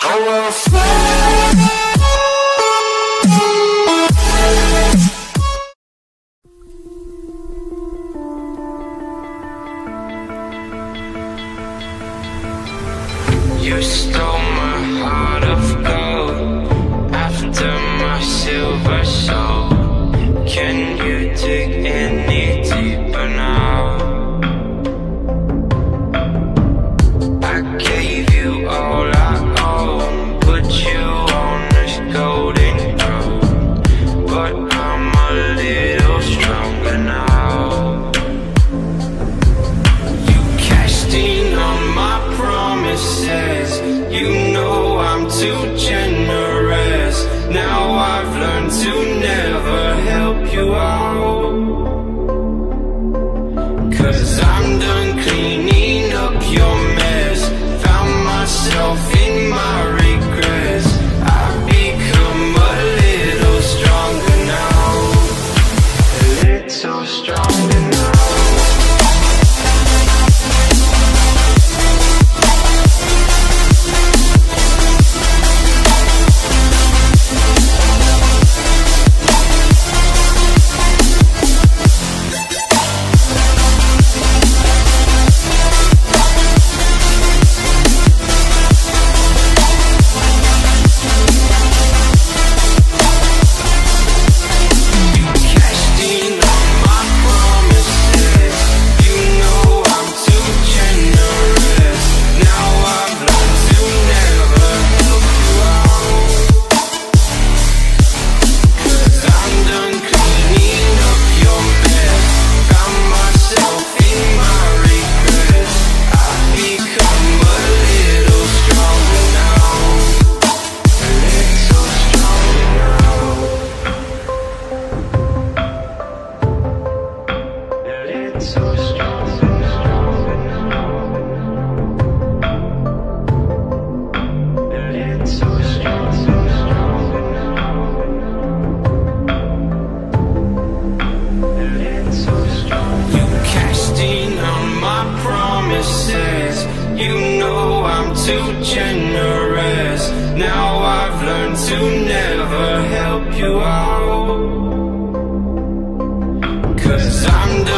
will fly. You stole my heart of gold after my silver soul. Can you dig any deeper now? I gave you all I own, put you on this golden throne, but I'm a little stronger now. You cashed in on my promises, you know I'm too generous. Now I've learned to never help you out, 'cause I'm done cleaning up your mess. Found myself in my regrets. I've become a little stronger now, a little stronger now. You know I'm too generous. Now I've learned to never help you out, 'cause I'm